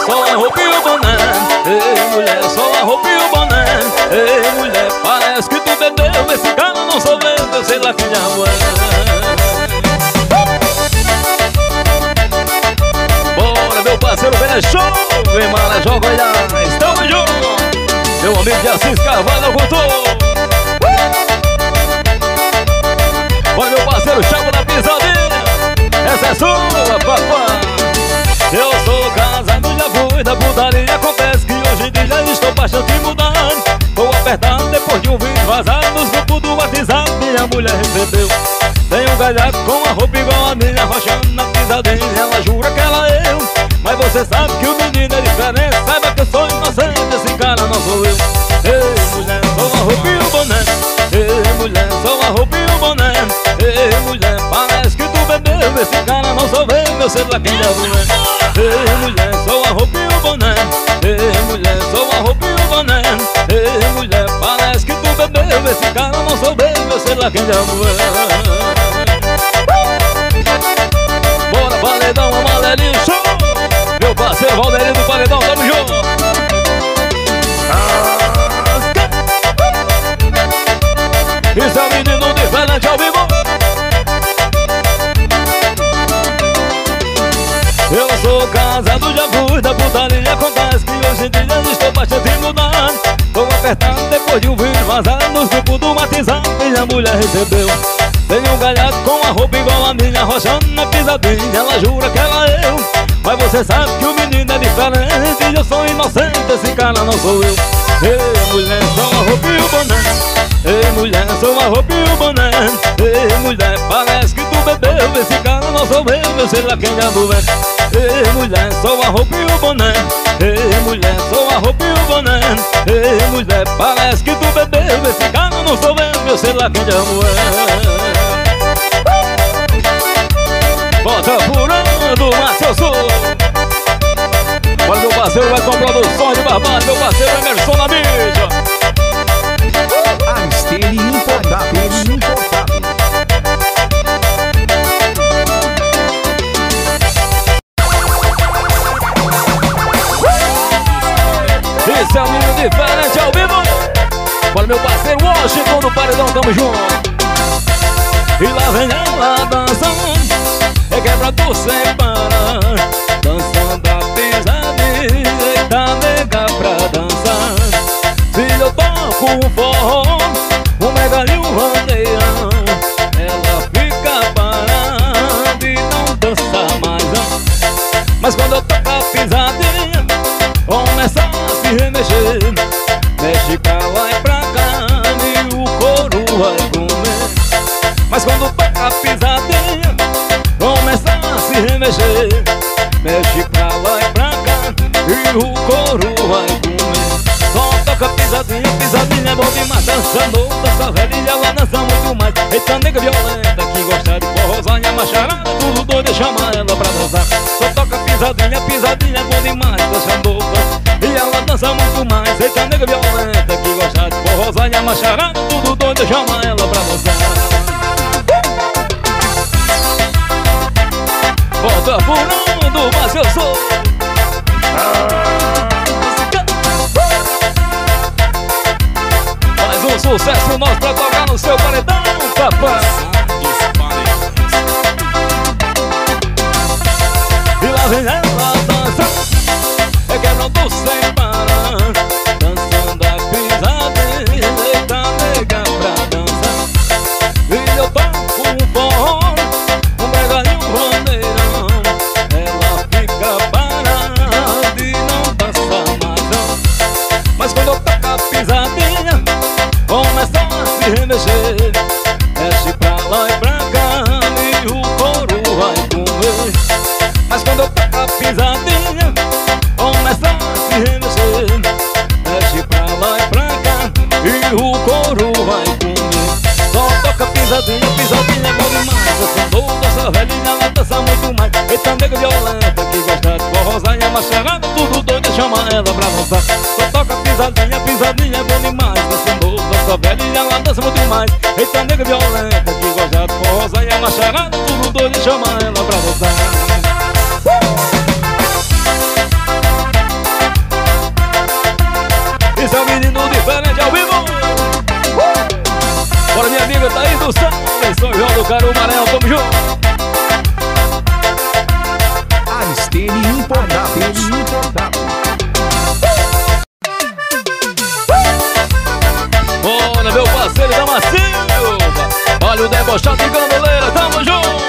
só a roupa e o boné. Ei, mulher, só a roupa e o boné. Ei, mulher, parece que tu bebeu. Esse cara não sou eu sei lá quem diabo é. Bora, meu parceiro, vem show. Vem, mala, joga, olha, estamos juntos. Meu amigo de Assis Carvalho, cultor. Bora, meu parceiro, chama da pisadinha. Essa é sua, papai. Eu sou casado, já fui da putaria. Confesso que hoje em dia já estou bastante mudado. Tô apertado depois de um vídeo vazado nos grupos do WhatsApp. Minha mulher recebeu. Tem um galhaco com a roupa igual a minha, rochando na pisadinha. Ela jura que ela é eu, mas você sabe que o menino é diferente. Saiba que eu sou inocente, esse cara não sou eu. Ei, mulher, sou a roupa e o boné. Ei, mulher, sou a roupa e o boné. Ei, mulher, parece que tu bebeu. Esse cara não sou eu sei lá quem diabo é. Ei, mulher, sou a roupa e o boné. Ei, mulher, sou a roupa e o boné. Ei, mulher, parece que tu bebeu. Esse cara não sou eu sei lá quem diabo é. Bora, paredão, amarelinho, show! Meu parceiro Valderinho do paredão, tamo junto! Isso é um menino diferente ao vivo. Eu sou casado, já fui da putaria. Acontece que hoje em dia estou bastante mudado. Tô apertado depois de um vídeo vazado nos grupos do WhatsApp. Minha mulher recebeu. Tem um galhado com a roupa igual a minha, rochando na pisadinha. Ela jura que ela é eu, mas você sabe que o menino é diferente. E eu sou inocente, esse cara não sou eu. Ei, mulher, sou a roupa e o boné. Ei, mulher, sou a roupa e o boné. Ei, mulher, parece que tu bebeu. Esse cara não sou eu sei lá quem diabo é. Ei, mulher, sou a roupa e o boné. Ei, mulher, sou a roupa e o boné. Ei, mulher, parece que tu bebeu. Esse cara não sou eu sei lá quem diabo é. Bota furando, Márcio Sul. Olha, meu parceiro vai comprando o som de barbado. Meu parceiro Emerson na mídia. A Estele Importável. Esse é um menino diferente ao vivo. Olha, meu parceiro Washington do paredão, tamo junto. E lá vem ela dançando, é quebra do sem parar, dançando a pisadinha. Eita, nega pra dançar. Se eu toco um forró, um mega e um bandeirão, ela fica parada e não dança mais não. Mas quando eu toco a pisadinha, começa a se remexer, mexe pra lá e pra cá e o couro vai comer. Mas quando toca a pisadinha, começa a se remexer, mexe pra lá e pra cá e o couro vai comer. Só toca pisadinha, pisadinha é bom demais. Dançando, dança velha, ela dança muito mais. Eita, nega violenta que gosta de forrosanha, macharada, tudo doido, chama ela pra dançar. Só toca pisadinha, pisadinha é bom demais. Dançando, dança, e ela dança muito mais. Eita, nega violenta que gosta de forrosanha, macharada, tudo doido, chama ela pra dançar. Bota furando, mas eu sou. Mais um sucesso nosso pra tocar no seu paredão, papai. E lá vem ela dançando, é quebrando sem parar, dançando a pisadinha. Eita, nega pra dançar. E eu toco um forró, um mega e um bandeirão, ela fica parada e não dança mais não. Mas quando eu toco a pisadinha, começa a se remexer, mexe pra lá e pra cá e o couro vai comer. Mas quando eu toco a pisadinha, começa a se remexer, mexe pra lá e pra cá e o couro vai comer. Só toca pisadinha, pisadinha é bom demais. Dançando, dança velhinha, ela dança muito mais. Eita, nega violenta que gosta de forrosanha, macharada, tudo doido, chama ela pra dançar. Só toca pisadinha, pisadinha é bom demais. Dançando, dança velhinha, ela dança muito mais. Eita, nega violenta que gosta de forrosanha, macharada, tudo doido, chama ela pra dançar. em São João do Caru, Maranhão, tamo junto. Aristene Importados. Olha meu parceiro Damasceno, olha o debochado de Gandoleira, tamo junto.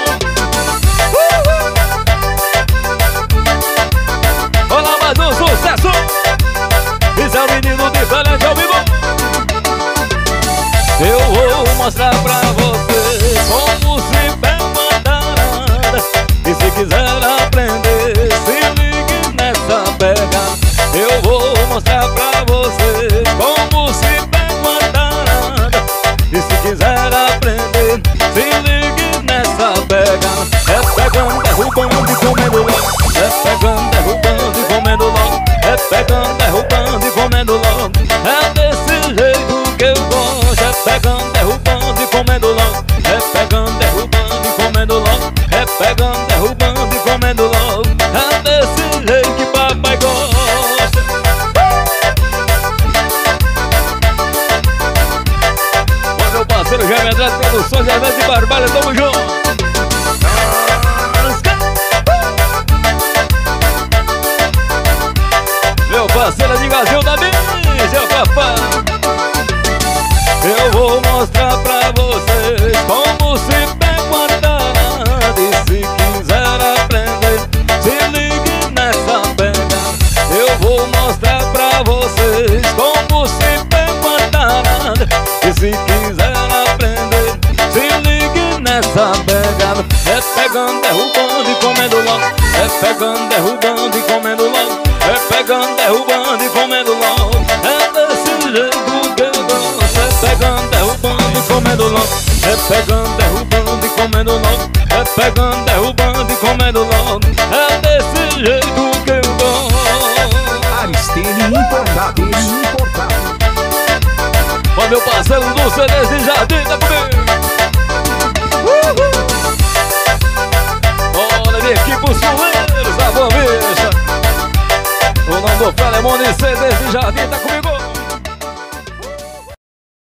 Olha mais um sucesso. Isso é o menino diferente ao vivo. Eu vou mostrar pra você como se pega uma tarada. E se quiser aprender, se ligue nessa pegada. Eu vou mostrar pra você como se pega uma tarada. E se quiser aprender, se ligue nessa pegada. É pegando, derrubando e comendo logo. É pegando, derrubando e comendo logo. É pegando, derrubando e comendo logo. É desse jeito que eu gosto. É pegando, derrubando e comendo logo. É pegando, derrubando e comendo logo. É pegando, derrubando e comendo logo. É desse jeito que papai gosta. Olha meu parceiro Jaime Andrade Produções, Eventos e Barbalha, tamo junto. Meu parceiro de Gazil da Mídia, papai. Eu vou mostrar pra vocês como se pega uma tarada. E se quiser aprender, se ligue nessa pegada. Eu vou mostrar pra vocês como se pega uma tarada. E se quiser aprender, se ligue nessa pegada. É pegando, derrubando e comendo logo. É pegando, derrubando e comendo logo. É pegando, derrubando e comendo logo. É desse jeito que eu gosto. É pegando, derrubando e comendo logo. É pegando, derrubando e comendo logo. É pegando, derrubando e comendo logo. É desse jeito que eu gosto. Aristene Importados. Olha meu parceiro do CDs de Jardim, tá comigo. Olha minha equipe, os fuleiros da Boa Vista. O nome do Felemone CDs de Jardim tá comigo.